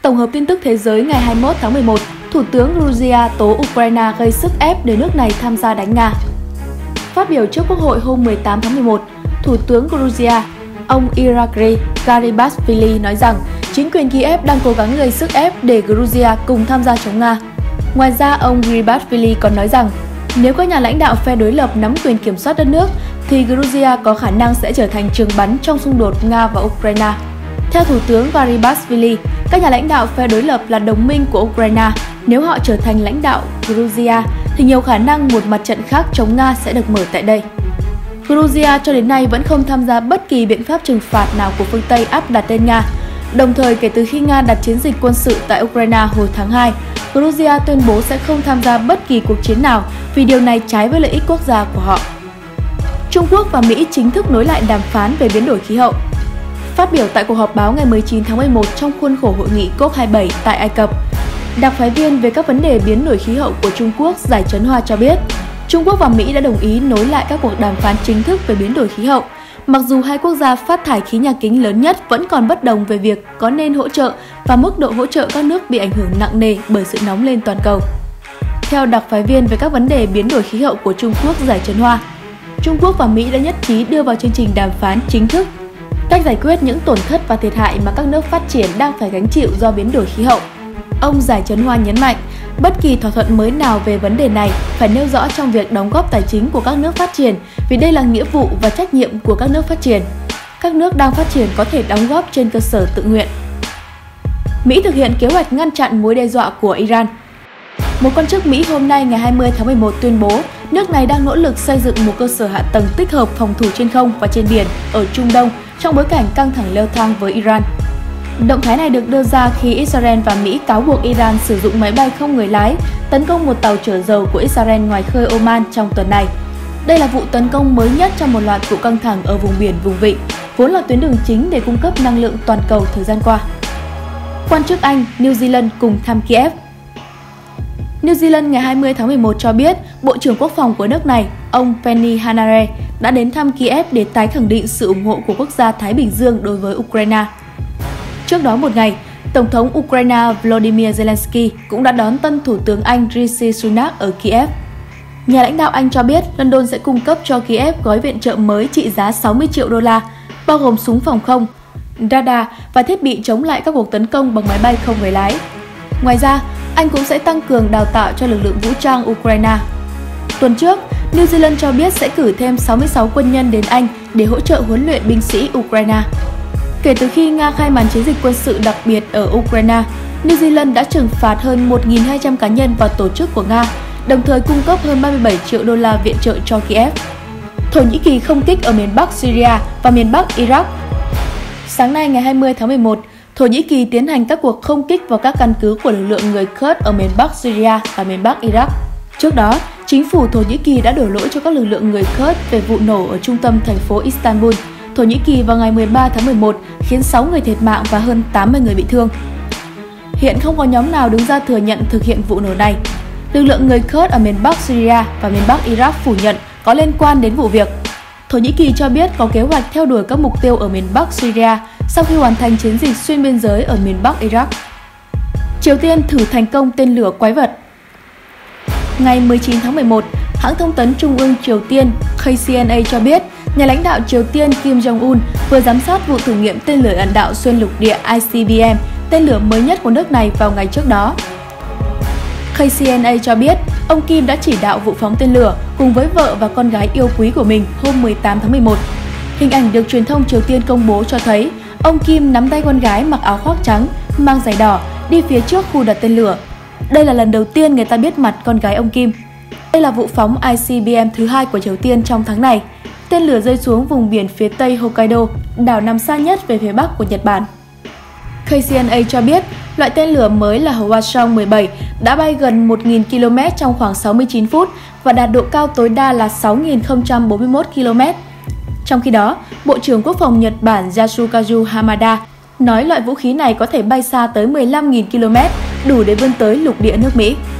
Tổng hợp tin tức thế giới ngày 21 tháng 11, Thủ tướng Georgia tố Ukraine gây sức ép để nước này tham gia đánh Nga. Phát biểu trước Quốc hội hôm 18 tháng 11, Thủ tướng Georgia, ông Irakli Garibashvili nói rằng chính quyền Kiev đang cố gắng gây sức ép để Georgia cùng tham gia chống Nga. Ngoài ra, ông Garibashvili còn nói rằng nếu các nhà lãnh đạo phe đối lập nắm quyền kiểm soát đất nước, thì Georgia có khả năng sẽ trở thành trường bắn trong xung đột Nga và Ukraine. Theo Thủ tướng Garibashvili, các nhà lãnh đạo phe đối lập là đồng minh của Ukraine. Nếu họ trở thành lãnh đạo Georgia, thì nhiều khả năng một mặt trận khác chống Nga sẽ được mở tại đây. Georgia cho đến nay vẫn không tham gia bất kỳ biện pháp trừng phạt nào của phương Tây áp đặt lên Nga. Đồng thời, kể từ khi Nga đặt chiến dịch quân sự tại Ukraine hồi tháng 2, Georgia tuyên bố sẽ không tham gia bất kỳ cuộc chiến nào vì điều này trái với lợi ích quốc gia của họ. Trung Quốc và Mỹ chính thức nối lại đàm phán về biến đổi khí hậu. Phát biểu tại cuộc họp báo ngày 19 tháng 11 trong khuôn khổ hội nghị COP27 tại Ai Cập, đặc phái viên về các vấn đề biến đổi khí hậu của Trung Quốc Giải Trấn Hoa cho biết, Trung Quốc và Mỹ đã đồng ý nối lại các cuộc đàm phán chính thức về biến đổi khí hậu, mặc dù hai quốc gia phát thải khí nhà kính lớn nhất vẫn còn bất đồng về việc có nên hỗ trợ và mức độ hỗ trợ các nước bị ảnh hưởng nặng nề bởi sự nóng lên toàn cầu. Theo đặc phái viên về các vấn đề biến đổi khí hậu của Trung Quốc Giải Trấn Hoa, Trung Quốc và Mỹ đã nhất trí đưa vào chương trình đàm phán chính thức cách giải quyết những tổn thất và thiệt hại mà các nước phát triển đang phải gánh chịu do biến đổi khí hậu. Ông Giải Trấn Hoa nhấn mạnh, bất kỳ thỏa thuận mới nào về vấn đề này phải nêu rõ trong việc đóng góp tài chính của các nước phát triển, vì đây là nghĩa vụ và trách nhiệm của các nước phát triển. Các nước đang phát triển có thể đóng góp trên cơ sở tự nguyện. Mỹ thực hiện kế hoạch ngăn chặn mối đe dọa của Iran. Một quan chức Mỹ hôm nay ngày 20 tháng 11 tuyên bố nước này đang nỗ lực xây dựng một cơ sở hạ tầng tích hợp phòng thủ trên không và trên biển ở Trung Đông trong bối cảnh căng thẳng leo thang với Iran. Động thái này được đưa ra khi Israel và Mỹ cáo buộc Iran sử dụng máy bay không người lái tấn công một tàu chở dầu của Israel ngoài khơi Oman trong tuần này. Đây là vụ tấn công mới nhất trong một loạt vụ căng thẳng ở vùng biển vùng vịnh, vốn là tuyến đường chính để cung cấp năng lượng toàn cầu thời gian qua. Quan chức Anh, New Zealand cùng thăm Kiev. New Zealand ngày 20 tháng 11 cho biết Bộ trưởng Quốc phòng của nước này, ông Penny Hanare, đã đến thăm Kiev để tái khẳng định sự ủng hộ của quốc gia Thái Bình Dương đối với Ukraine. Trước đó một ngày, Tổng thống Ukraine Volodymyr Zelensky cũng đã đón tân Thủ tướng Anh Rishi Sunak ở Kiev. Nhà lãnh đạo Anh cho biết London sẽ cung cấp cho Kiev gói viện trợ mới trị giá 60 triệu đô la, bao gồm súng phòng không, radar và thiết bị chống lại các cuộc tấn công bằng máy bay không người lái. Ngoài ra, Anh cũng sẽ tăng cường đào tạo cho lực lượng vũ trang Ukraine. Tuần trước, New Zealand cho biết sẽ cử thêm 66 quân nhân đến Anh để hỗ trợ huấn luyện binh sĩ Ukraine. Kể từ khi Nga khai màn chiến dịch quân sự đặc biệt ở Ukraine, New Zealand đã trừng phạt hơn 1.200 cá nhân và tổ chức của Nga, đồng thời cung cấp hơn 37 triệu đô la viện trợ cho Kiev. Thổ Nhĩ Kỳ không kích ở miền Bắc Syria và miền Bắc Iraq. Sáng nay ngày 20 tháng 11, Thổ Nhĩ Kỳ tiến hành các cuộc không kích vào các căn cứ của lực lượng người Kurd ở miền Bắc Syria và miền Bắc Iraq. Trước đó, chính phủ Thổ Nhĩ Kỳ đã đổ lỗi cho các lực lượng người Kurd về vụ nổ ở trung tâm thành phố Istanbul, Thổ Nhĩ Kỳ vào ngày 13 tháng 11, khiến 6 người thiệt mạng và hơn 80 người bị thương. Hiện không có nhóm nào đứng ra thừa nhận thực hiện vụ nổ này. Lực lượng người Kurd ở miền Bắc Syria và miền Bắc Iraq phủ nhận có liên quan đến vụ việc. Thổ Nhĩ Kỳ cho biết có kế hoạch theo đuổi các mục tiêu ở miền Bắc Syria sau khi hoàn thành chiến dịch xuyên biên giới ở miền Bắc Iraq. Triều Tiên thử thành công tên lửa quái vật. Ngày 19 tháng 11, hãng thông tấn Trung ương Triều Tiên KCNA cho biết nhà lãnh đạo Triều Tiên Kim Jong-un vừa giám sát vụ thử nghiệm tên lửa đạn đạo xuyên lục địa ICBM, tên lửa mới nhất của nước này vào ngày trước đó. KCNA cho biết ông Kim đã chỉ đạo vụ phóng tên lửa cùng với vợ và con gái yêu quý của mình hôm 18 tháng 11. Hình ảnh được truyền thông Triều Tiên công bố cho thấy ông Kim nắm tay con gái mặc áo khoác trắng, mang giày đỏ, đi phía trước khu đặt tên lửa. Đây là lần đầu tiên người ta biết mặt con gái ông Kim. Đây là vụ phóng ICBM thứ 2 của Triều Tiên trong tháng này. Tên lửa rơi xuống vùng biển phía tây Hokkaido, đảo nằm xa nhất về phía bắc của Nhật Bản. KCNA cho biết loại tên lửa mới là Hwasong 17 đã bay gần 1.000 km trong khoảng 69 phút và đạt độ cao tối đa là 6.041 km. Trong khi đó, Bộ trưởng Quốc phòng Nhật Bản Yasukazu Hamada nói loại vũ khí này có thể bay xa tới 15.000 km, đủ để vươn tới lục địa nước Mỹ.